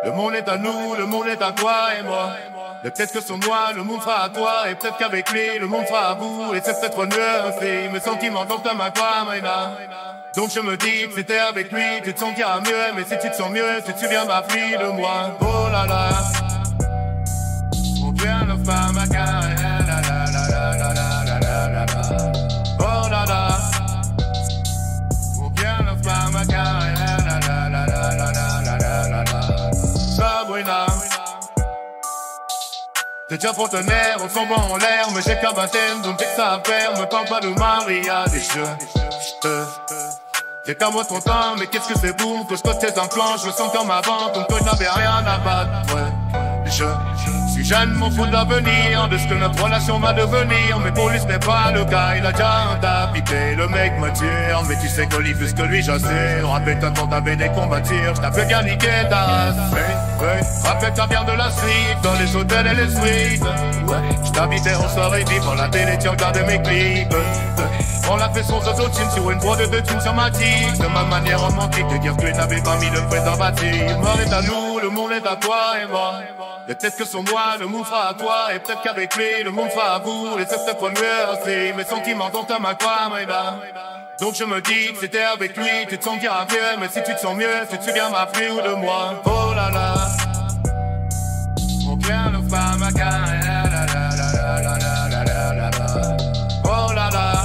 Le monde est à nous, le monde est à toi et moi. Et peut-être que sans moi, le monde sera à toi. Et peut-être qu'avec lui, le monde sera à vous. Et c'est peut-être mieux aussi. Mes sentiments dans ta main, quoi, Maïna. Donc je me dis que c'était avec lui, tu te sentiras mieux. Mais si tu te sens mieux, tu te souviens ma fille de moi. Oh là là. Mon Dieu, ne pas ma carrière. La la la la la la la la la. Oh là là. Mon Dieu, ne pas ma carrière. La la la la la la la la la. Sabrina. T'es déjà fontenaire, on s'en va en l'air. Mais j'ai qu'un baptême, donc j'ai que ça à faire. Me parle pas de mariage et j'ai qu'à moi ton temps, mais qu'est-ce que c'est bon que je cote tes implants, je me sens comme avant, comme que je n'avais rien à battre, ouais. Si je ne m'en fous de l'avenir, de ce que notre relation va devenir. Mais pour lui ce n'est pas le cas, il a déjà un tapité. Le mec me tire, mais tu sais que lui plus que lui j'assure. Rappelle-toi quand t'avais des combattures, je t'avais bien niqué ta race. Rappelle-toi bien de la suite, dans les hôtels et les suites. Je t'habitais en soirée, vivant la télé, tu regardais mes clips. On l'a fait sans autotune sur une voix de deux tunes sur ma tique. De ma manière romantique de dire que tu n'avais pas mis le préservatif. Le monde est à nous, le monde est à toi et moi. Et peut-être que sur moi, le monde sera à toi. Et peut-être qu'avec lui, le monde sera à vous. Et c'est peut-être mieux aussi. Mes sentiments dans ta main, quoi, Maïda. Donc je me dis que c'était avec lui, tu te sentiras mieux. Mais si tu te sens mieux, tu te souviens ma fille ou de moi. Oh là là. Mon bien ne pas ma carrière. La la la la la la la la la. Oh là là.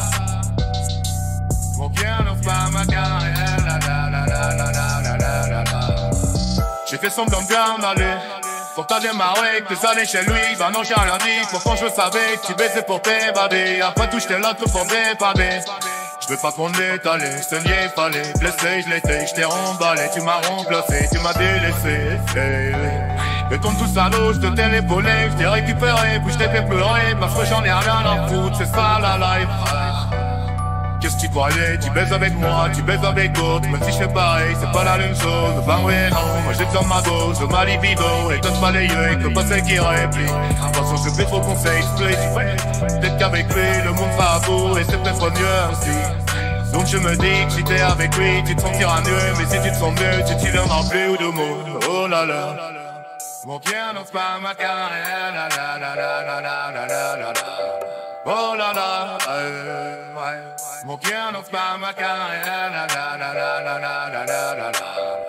Mon bien ne pas ma carrière. La la la la la la la la la. J'ai fait semblant de bien aller. Pour t'as démarré, que t'es allé chez lui, bah non j'ai rien dit. Pourtant je savais que tu baisais pour t'évader. Après tout j'étais là que pour dépanner. Je veux pas qu'on l'étale, ce n'y fallait. Blessé, je l'étais, je t'ai remballé. Tu m'as remplacé, tu m'as délaissé. Et comme tout salaud, je te t'ai épaulé. Je t'ai récupéré, puis je t'ai fait pleurer. Parce que j'en ai rien à foutre, c'est ça la life. Qu'est-ce que tu croyais? Tu baises avec moi, tu baises avec d'autres. Même si je fais pareil, c'est pas la même chose. Enfin ouais, non, moi j'ai besoin de ma dose, de ma libido. Et toi de pas les yeux, que pas celle qui réplique. De toute façon je fais trop conseil, je plais, peut-être qu'avec lui, le monde sera à bout. Et c'est peut-être mieux aussi. Donc je me dis que si t'es avec lui, tu te sentiras mieux. Mais si tu te sens mieux, tu t'y viendras plus de mots. Oh là là. Mon cœur n'ose pas ma carrière. La la la la la la la la la la. Oh là là, ouais. Mon cœur n'ose pas ma carrière, la la la la la la la la la.